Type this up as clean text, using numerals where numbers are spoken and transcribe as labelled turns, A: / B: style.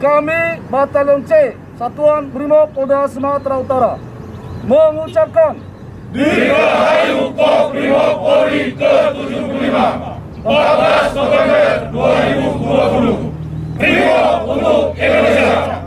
A: Kami Batalion C Satuan Brimob Polda Sumatera Utara mengucapkan
B: Dirgahayu Kobrimob Polri ke-75 14 November 2020. Brimob untuk Indonesia.